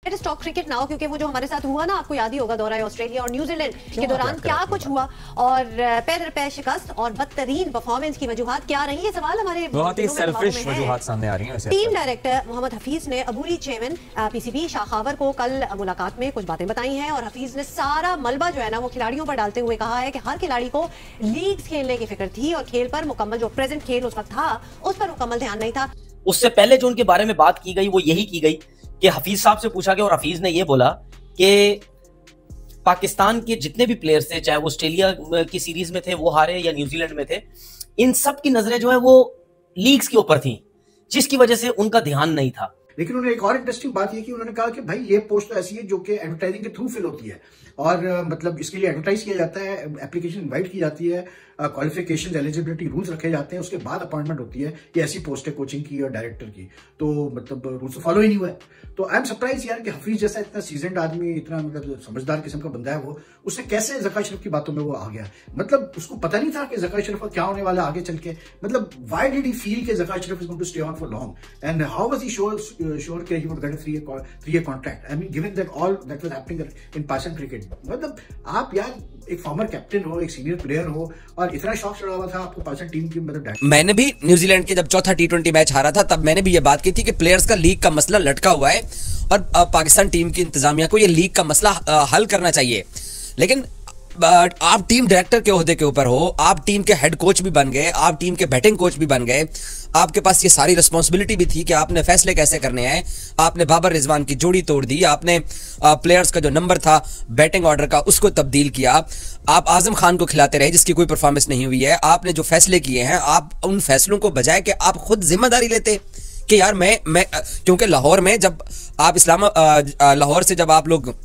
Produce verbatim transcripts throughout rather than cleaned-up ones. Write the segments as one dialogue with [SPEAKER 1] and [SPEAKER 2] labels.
[SPEAKER 1] Talk cricket now, क्योंकि वो जो हमारे साथ हुआ ना, आपको याद ही होगा, दौरा ऑस्ट्रेलिया और न्यूजीलैंड के दौरान क्या कुछ हुआ और पैर पैर शिकस्त और बदतरीन परफॉर्मेंस की वजूहात क्या रही है, सवाल हमारे
[SPEAKER 2] बहुत ही सेल्फिश वजूहात सामने आ रही हैं।
[SPEAKER 1] टीम डायरेक्टर मोहम्मद हफीज ने अबूरी चेयरमैन पीसीबी शाह खावर को कल मुलाकात में कुछ बातें बताई हैं और हफीज ने सारा मलबा जो है ना वो खिलाड़ियों पर डालते हुए कहा है कि हर खिलाड़ी को लीग्स खेलने की फिक्र थी और खेल पर मुकम्मल, जो प्रेजेंट खेल उस वक्त था उस पर मुकम्मल ध्यान नहीं था।
[SPEAKER 3] उससे पहले जो उनके बारे में बात की गई वो यही की गई कि हफीज साहब से पूछा गया और हफीज ने ये बोला कि पाकिस्तान के जितने भी प्लेयर्स थे, चाहे वो ऑस्ट्रेलिया की सीरीज में थे वो हारे या न्यूजीलैंड में थे, इन सब की नजरें जो है वो लीग्स के ऊपर थी, जिसकी वजह से उनका ध्यान नहीं था।
[SPEAKER 4] लेकिन उन्होंने एक और इंटरेस्टिंग बात ये की, उन्होंने कहा कि भाई ये पोस्ट तो ऐसी है जो कि एडवर्टाइजिंग के थ्रू फिल होती है और मतलब इसके लिए एडवर्टाइज किया जाता है, एप्लीकेशन इनवाइट की जाती है, क्वालिफिकेशन एलिजिबिलिटी रूल्स रखे जाते हैं, उसके बाद अपॉइंटमेंट होती है। ये ऐसी पोस्ट है कोचिंग की और डायरेक्टर की, तो मतलब रूल्स तो फॉलो ही नहीं हुआ है। तो आई एम सरप्राइज यार कि हफीज जैसा इतना सीजनड आदमी, इतना मतलब समझदार किस्म का बंदा है वो, उससे कैसे ज़का अशरफ की बातों में वो आ गया। मतलब उसको पता नहीं था कि ज़का अशरफ का क्या होने वाला आगे चल के। मतलब व्हाई डिड ही फील कि Zaka Ashraf is going to stay on for long and how was he sure sure कि he would get a three year three year contract. I mean given that all that was happening in Pakistan cricket. मतलब आप यार एक former captain हो, एक senior player हो और इतना शौक चढ़ा हुआ था आपको पाकिस्तान टीम की। मतलब
[SPEAKER 5] मैंने भी न्यूजीलैंड के जब चौथा टी ट्वेंटी मैच हारा था तब मैंने भी ये बात की थी कि प्लेयर्स का लीग का मसला लटका हुआ है और पाकिस्तान टीम की इंतजामिया को ये लीग का मसला हल करना चाहिए। लेकिन आप टीम डायरेक्टर के ओहदे के ऊपर हो, आप टीम के हेड कोच भी बन गए, आप टीम के बैटिंग कोच भी बन गए, आपके पास ये सारी रिस्पॉन्सिबिलिटी भी थी कि आपने फैसले कैसे करने हैं। आपने बाबर रिजवान की जोड़ी तोड़ दी, आपने प्लेयर्स का जो नंबर था बैटिंग ऑर्डर का उसको तब्दील किया, आप आजम खान को खिलाते रहे जिसकी कोई परफॉर्मेंस नहीं हुई है। आपने जो फैसले किए हैं, आप उन फैसलों को बजाय कि आप खुद जिम्मेदारी लेते कि यार मैं मैं क्योंकि लाहौर में जब आप इस्लाम लाहौर से जब आप लोग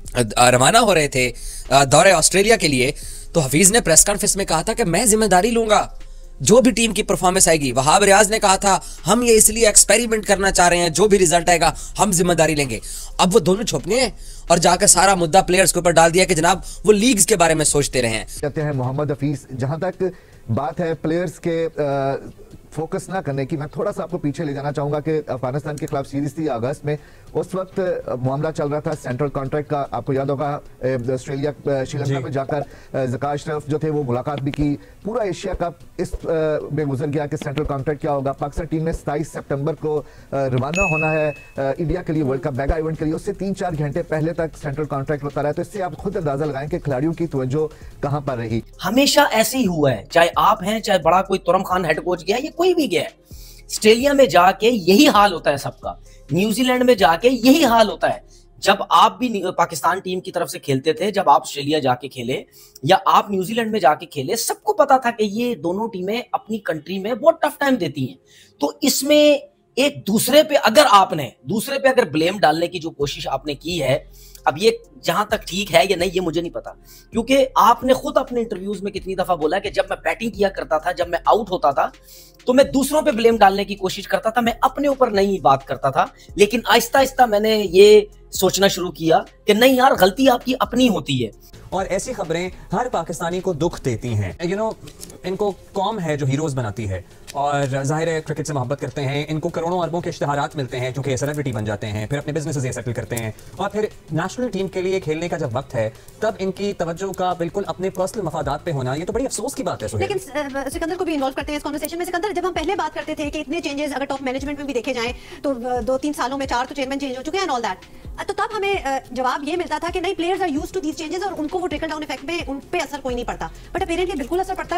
[SPEAKER 5] रवाना हो रहे थे दौरे ऑस्ट्रेलिया के लिए, तो हफीज ने प्रेस कॉन्फ्रेंस में कहा था कि मैं जिम्मेदारी लूंगा जो भी टीम की परफॉर्मेंस आएगी। वहाब रियाज ने कहा था हम ये इसलिए एक्सपेरिमेंट करना चाह रहे हैं, जो भी रिजल्ट आएगा हम जिम्मेदारी लेंगे। अब वो दोनों छुप गए हैं और जाकर सारा मुद्दा प्लेयर्स के ऊपर डाल दिया कि जनाब वो लीग्स के बारे में सोचते रहे हैं।
[SPEAKER 6] कहते हैं मोहम्मद हफीज, जहां तक बात है प्लेयर्स के आ, फोकस ना करने की, मैं थोड़ा सा आपको पीछे ले जाना चाहूंगा कि अफगानिस्तान के खिलाफ सीरीज थी अगस्त में, उस वक्त मामला चल रहा था सेंट्रल कॉन्ट्रैक्ट का। आपको याद होगा ऑस्ट्रेलिया श्रीलंका में जाकर ज़का अशरफ जो थे वो मुलाकात भी की। पूरा एशिया कप इस में गुजर गया कि सेंट्रल कॉन्ट्रैक्ट क्या होगा। पाकिस्तान टीम ने सताईस सितंबर को रवाना होना है इंडिया के लिए वर्ल्ड कप मेगा इवेंट के लिए, उससे तीन चार घंटे पहले तक सेंट्रल कॉन्ट्रैक्ट होता रहा। तो इससे आप खुद अंदाजा लगाएं कि खिलाड़ियों की तवज्जो कहां पर रही।
[SPEAKER 3] हमेशा ऐसे ही हुआ है, चाहे आप हैं, चाहे बड़ा कोई तुरम खान हेड कोच गया, ये कोई भी गया है। ऑस्ट्रेलिया में जाके यही हाल होता है सबका, न्यूजीलैंड में जाके यही हाल होता है। जब आप भी पाकिस्तान टीम की तरफ से खेलते थे, जब आप ऑस्ट्रेलिया जाके खेले या आप न्यूजीलैंड में जाके खेले, सबको पता था कि ये दोनों टीमें अपनी कंट्री में बहुत टफ टाइम देती हैं। तो इसमें एक दूसरे पे अगर आपने दूसरे पे अगर ब्लेम डालने की जो कोशिश आपने की है, अब ये जहां तक ठीक है या नहीं ये मुझे नहीं पता, क्योंकि आपने खुद अपने इंटरव्यूज में कितनी दफा बोला कि जब मैं बैटिंग किया करता था, जब मैं आउट होता था तो मैं दूसरों पे ब्लेम डालने की कोशिश करता था, मैं अपने ऊपर नहीं बात करता था। लेकिन आहिस्ता आहिस्ता मैंने ये सोचना शुरू किया कि नहीं यार, गलती आपकी अपनी होती है।
[SPEAKER 2] और ऐसी खबरें हर पाकिस्तानी को दुख देती हैं। यू नो, इनको कौम है जो हीरोज बनाती है और जाहिर है क्रिकेट से मोहब्बत करते हैं, इनको करोड़ों अरबों के इश्तिहारात मिलते हैं क्योंकि सेलिब्रिटी बन जाते हैं, फिर अपने बिजनेस से सेटल करते हैं और फिर नेशनल टीम के लिए खेलने का जब वक्त है तब इनकी तवज्जो का बिल्कुल अपने पर्सनल मफादात पे होना, ये तो बड़ी अफसोस की बात है।
[SPEAKER 1] लेकिन सिकंदर को भी इन्वॉल्व करते हैं इस कॉन्वर्सेशन में। सिकंदर, जब हम पहले बात करते थे कि इतने चेंजेस अगर टॉप मैनेजमेंट में भी देखे जाएं तो दो तीन सालों में चार तो चेयरमैन चेंज हो चुके हैं, ऑल दैट, तो तब हमें जवाब ये मिलता था कि नहीं, players are used to these changes और उनको वो ट्रिकल डाउन इफेक्ट में उन पे असर कोई नहीं पड़ता। बट अपेरेंटली बिल्कुल असर पड़ता है।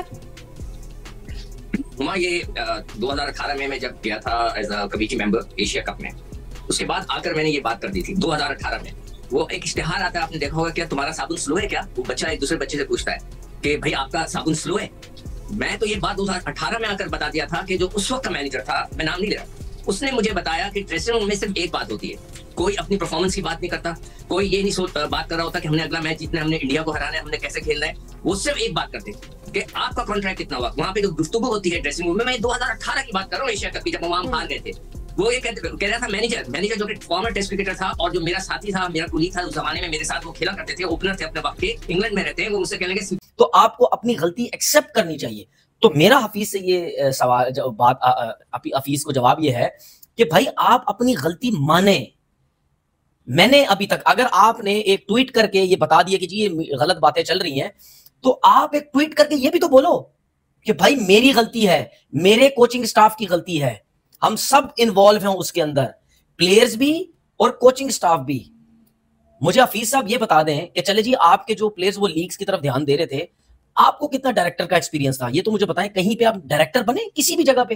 [SPEAKER 7] हुआ ये दो हज़ार अठारह में मैं जब गया था as a committee member Asia cup में, उसके बाद आकर मैंने ये बात कर दी थी दो हज़ार अठारह में। वो एक इश्तिहार आता है, आपने देखा होगा, क्या तुम्हारा साबुन स्लो है क्या? वो बच्चा एक दूसरे बच्चे से पूछता है कि भाई आपका साबुन स्लो है। मैं तो ये बात दो हज़ार अठारह में आकर बता दिया था कि जो उस वक्त का मैनेजर था, मैं नाम नहीं ले रहा, उसने मुझे बताया कि ड्रेसिंग रूम में सिर्फ एक बात होती है, कोई अपनी परफॉर्मेंस की बात नहीं करता, कोई ये नहीं सोच बात कर रहा होता कि हमने अगला मैच जीतना है, हमने इंडिया को हराना है, हमने कैसे खेलना है। वो सिर्फ एक बात करते कि आपका कॉन्ट्रैक्ट कितना हुआ। वहां पे जो गुफ्तगू होती है ड्रेसिंग रूम में, मैं दो हज़ार अठारह की बात कर रहा हूँ, एशिया कप की, जब वहां हार गए थे। वो ये कह रहा था मैनेजर मैनेजर जो कि फॉर्मर टेस्ट क्रिकेटर था और जो मेरा साथी था, मेरा कुलीग था उस जमाने में, मेरे साथ वो खेला करते थे, ओपनर थे अपने वक्त के, इंग्लैंड में रहते हैं, वो मुझसे कहने लगे
[SPEAKER 3] तो आपको अपनी गलती एक्सेप्ट करनी चाहिए। तो मेरा हफीज से ये सवाल बात हफीज को जवाब ये है कि भाई आप अपनी गलती माने, मैंने अभी तक, अगर आपने एक ट्वीट करके ये बता दिया कि जी ये गलत बातें चल रही हैं, तो आप एक ट्वीट करके ये भी तो बोलो कि भाई मेरी गलती है, मेरे कोचिंग स्टाफ की गलती है, हम सब इन्वॉल्व हैं उसके अंदर, प्लेयर्स भी और कोचिंग स्टाफ भी। मुझे हफीज साहब ये बता दें कि चले जी आपके जो प्लेयर्स वो लीग्स की तरफ ध्यान दे रहे थे, आपको कितना डायरेक्टर का एक्सपीरियंस था, ये तो मुझे बताएं। कहीं पे आप डायरेक्टर बने, किसी भी जगह पे,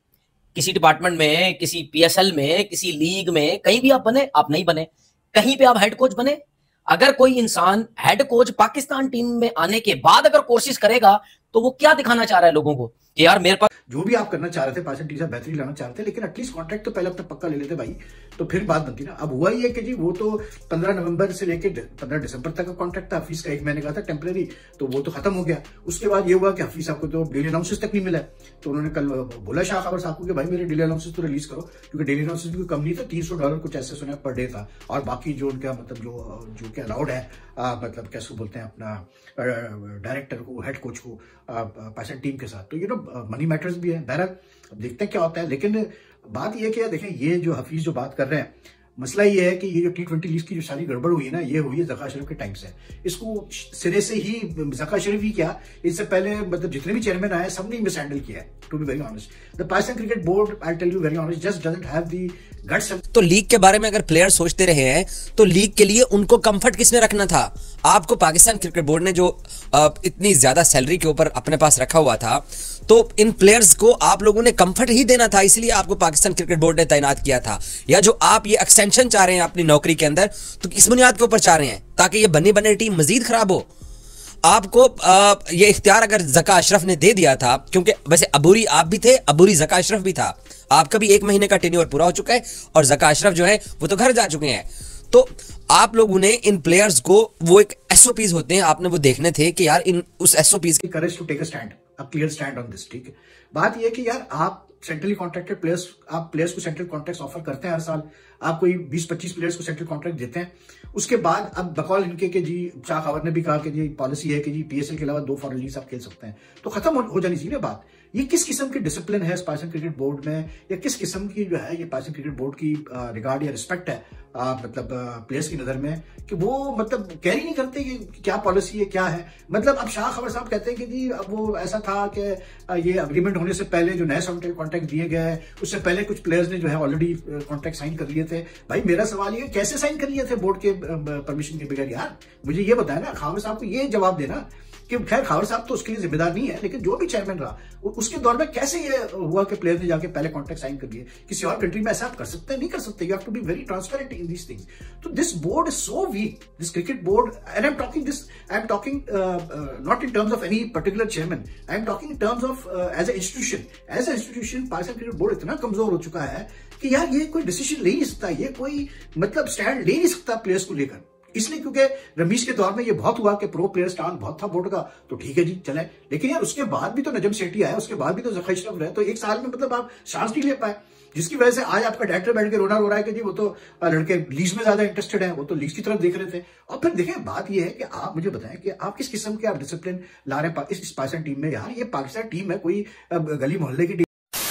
[SPEAKER 3] किसी डिपार्टमेंट में, किसी पीएसएल में, किसी लीग में, कहीं भी आप बने? आप नहीं बने। कहीं पे आप हेड कोच बने? अगर कोई इंसान हेड कोच पाकिस्तान टीम में आने के बाद अगर कोशिश करेगा तो वो क्या दिखाना चाह रहा है लोगों को कि यार मेरे पास
[SPEAKER 4] जो भी आप करना चाह रहे थे, पाकिस्तान टीम से बेहतरी लाना चाह रहे थे, लेकिन एटलीस्ट कॉन्ट्रैक्ट तो पहले अपना पक्का ले लेते भाई, तो फिर बात बनती ना। अब हुआ ही है कि जी वो तो पंद्रह नवंबर से लेकर पंद्रह दिसंबर तक का कॉन्ट्रैक्ट था, हफीज का एक महीने का था टेम्परेरी, तो वो तो खत्म हो गया। उसके बाद ये हुआ कि हफीज साहब को तो डेली अनाउंसेस तक नहीं मिला, तो उन्होंने कल बोला शाह खबर साहब को कि भाई मेरे डेली अनाउंसेस तो रिलीज करो, क्योंकि डेली अनाउंसेस भी कम नहीं था, तीन सौ डॉलर कुछ ऐसे सुना पर डे था, और बाकी जो उनका मतलब जो जो क्या अलाउड है, आ, मतलब कैसे बोलते हैं अपना डायरेक्टर को, हेड कोच को पाकिस्तान टीम के साथ, तो ये नो मनी मैटर्स भी है। बहरहाल अब देखते हैं क्या होता है, लेकिन बात ये कि देखें ये जो हफीज जो बात कर रहे हैं, मसला ये है कि ये जो टी ट्वेंटी लीग की जो सारी गड़बड़ हुई है ना, ये हुई है ज़का अशरफ के टाइम से। इसको सिरे से ही ज़का अशरफ ही क्या, इससे पहले मतलब जितने भी चेयरमैन आए सबने मिस हैंडल किया है, to be very honest. The Pakistan cricket board, I tell you very honest, just doesn't have the guts.
[SPEAKER 5] तो लीग के बारे में अगर प्लेयर सोचते रहे हैं तो लीग के लिए उनको कंफर्ट किसने रखना था? आपको पाकिस्तान क्रिकेट बोर्ड ने जो इतनी ज्यादा सैलरी के ऊपर अपने पास रखा हुआ था, तो इन प्लेयर्स को आप लोगों ने कंफर्ट ही देना था, इसलिए आपको पाकिस्तान क्रिकेट बोर्ड ने तैनात किया था। या जो आप ये एक्सटेंशन चाह रहे हैं अपनी नौकरी के अंदर, तो किस बुनियाद के ऊपर चाह रहे हैं? ताकि ये बनी बनी टीम मजीद खराब हो। आपको आ, ये इख्तियार अगर ज़का अशरफ ने दे दिया था, क्योंकि वैसे अबूरी आप भी थे, अबूरी ज़का अशरफ भी था, आपका भी एक महीने का टेन्योर पूरा हो चुका है, और ज़का अशरफ जो है वो तो घर जा चुके हैं। तो आप लोगों ने इन प्लेयर्स को, वो एक एसओपीज होते हैं, आपने वो देखने थे कि यार इन उस एसओपीज
[SPEAKER 4] की courage to take a stand, a clear stand on this. ठीक है, बात ये है कि यार आप सेंट्रली कॉन्ट्रैक्टेड प्लेयर्स, आप प्लेयर्स को सेंट्रल कॉन्ट्रैक्ट ऑफर करते हैं हर साल, आप कोई बीस पच्चीस प्लेयर्स को सेंट्रल कॉन्ट्रैक्ट देते हैं। उसके बाद अब बकौल इनके के जी शाह खबर ने भी कहा कि जी पॉलिसी है कि जी पीएसएल के अलावा दो फॉरेन लीग्स आप खेल सकते हैं, तो खत्म हो जानी चाहिए बात। ये किस किस्म की डिसिप्लिन है पाकिस्तान क्रिकेट बोर्ड में, या किस किस्म की जो है ये पाकिस्तान क्रिकेट बोर्ड की रिगार्ड या रिस्पेक्ट है आ, मतलब प्लेयर्स की नजर में, कि वो मतलब कैरी नहीं करते कि क्या पॉलिसी है क्या है। मतलब अब शाह खबर साहब कहते हैं कि जी अब वो ऐसा था कि ये अग्रीमेंट होने से पहले जो नए सेंट्रल कॉन्ट्रैक्ट दिए गए, उससे पहले कुछ प्लेयर्स ने जो है ऑलरेडी कॉन्ट्रैक्ट साइन कर लिए थे। भाई मेरा सवाल ये कैसे साइन कर लिए थे बोर्ड के परमिशन के बगैर? यार मुझे ये बताया ना, खबर साहब को ये जवाब देना कि खैर खबर साहब तो उसके लिए जिम्मेदार नहीं है, लेकिन जो भी चेयरमैन रहा उसके दौर में कैसे ये हुआ कि प्लेयर ने जाके पहले कॉन्ट्रैक्ट साइन कर दिए? किसी और कंट्री में ऐसा आप कर सकते हैं? नहीं कर सकते। You have to be very transparent in these things. तो this board is so weak, this cricket board, and I am talking this, I am talking not in terms of any particular chairman, I am talking in terms of as a institution. As a institution Pakistan cricket board इतना कमजोर हो चुका है कि यार ये कोई decision ले नहीं सकता, ये कोई मतलब स्टैंड ले नहीं सकता प्लेयर्स को लेकर। इसलिए क्योंकि रमीश के दौर में ये बहुत हुआ कि प्रो प्लेयर स्टान बहुत था बोर्ड का, तो ठीक है जी चले, लेकिन यार उसके बाद भी तो नजम सेठी आया, उसके बाद भी तो ज़का अशरफ रहे, तो एक साल में मतलब आप चांस नहीं ले पाए, जिसकी वजह से आज आपका डायरेक्टर बैठ के रोना रो रहा है कि जी वो तो लड़के लीग्स में ज्यादा इंटरेस्टेड है, वो तो लीग्स की तरफ देख रहे थे। और फिर देखें बात ये है कि आप मुझे बताएं कि आप किस किस्म के आप डिसिप्लिन ला रहे हैं इस पाकिस्तान टीम में? यार ये पाकिस्तान टीम है, कोई गली मोहल्ले की टीम।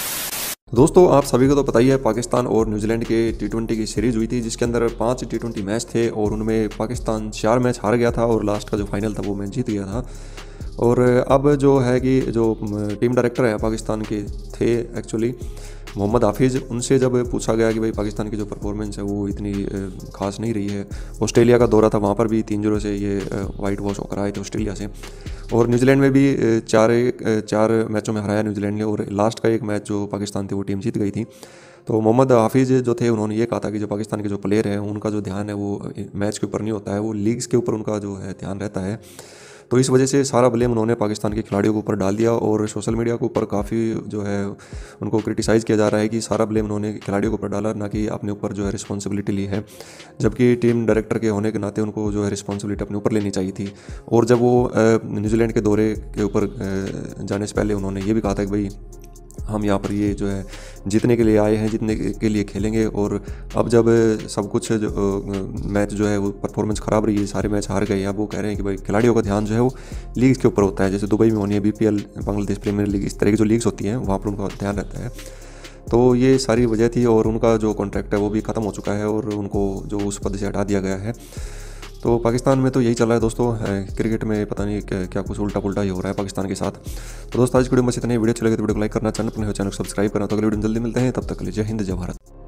[SPEAKER 8] दोस्तों आप सभी को तो पता ही है, पाकिस्तान और न्यूजीलैंड के टी ट्वेंटी की सीरीज़ हुई थी, जिसके अंदर पांच टी ट्वेंटी मैच थे और उनमें पाकिस्तान चार मैच हार गया था और लास्ट का जो फाइनल था वो मैच जीत गया था। और अब जो है कि जो टीम डायरेक्टर है पाकिस्तान के थे एक्चुअली मोहम्मद हाफिज़, उनसे जब पूछा गया कि भाई पाकिस्तान की जो परफॉर्मेंस है वो इतनी खास नहीं रही है, ऑस्ट्रेलिया का दौरा था वहाँ पर भी तीन जीरो से ये वाइट वॉश होकर आए थे ऑस्ट्रेलिया से, और न्यूजीलैंड में भी चार चार मैचों में हराया न्यूजीलैंड ने, और लास्ट का एक मैच जो पाकिस्तान थी वो टीम जीत गई थी। तो मोहम्मद हाफिज़ जो थे उन्होंने ये कहा था कि जो पाकिस्तान के जो प्लेयर हैं उनका जो ध्यान है वो मैच के ऊपर नहीं होता है, वो लीग्स के ऊपर उनका जो है ध्यान रहता है। तो इस वजह से सारा ब्लेम उन्होंने पाकिस्तान के खिलाड़ियों के ऊपर डाल दिया और सोशल मीडिया के ऊपर काफ़ी जो है उनको क्रिटिसाइज़ किया जा रहा है कि सारा ब्लेम उन्होंने खिलाड़ियों के ऊपर डाला, ना कि अपने ऊपर जो है रिस्पॉन्सिबिलिटी ली है, जबकि टीम डायरेक्टर के होने के नाते उनको जो है रिस्पॉन्सिबिलिटी अपने ऊपर लेनी चाहिए थी। और जब वो न्यूजीलैंड के दौरे के ऊपर जाने से पहले उन्होंने ये भी कहा था कि भाई हम यहाँ पर ये जो है जीतने के लिए आए हैं, जीतने के लिए खेलेंगे, और अब जब सब कुछ जो मैच जो है वो परफॉर्मेंस ख़राब रही है, सारे मैच हार गए, अब वो कह रहे हैं कि भाई खिलाड़ियों का ध्यान जो है वो लीग्स के ऊपर होता है, जैसे दुबई में होनी है बीपीएल, बांग्लादेश प्रीमियर लीग, इस तरह की जो लीग्स होती हैं वहाँ पर उनका ध्यान रहता है। तो ये सारी वजह थी और उनका जो कॉन्ट्रैक्ट है वो भी ख़त्म हो चुका है और उनको जो उस पद से हटा दिया गया है। तो पाकिस्तान में तो यही चल रहा है दोस्तों, क्रिकेट में पता नहीं क्या, क्या कुछ उल्टा पुल्टा ही हो रहा है पाकिस्तान के साथ। तो दोस्तों आज की वीडियो में इतनी वीडियो अच्छी लगे तो वीडियो को लाइक करना, चैनल पर चैनल को सब्सक्राइब करना। तो अगली वीडियो जल्दी मिलते हैं, तब तक के लिए जय हिंद जय भारत।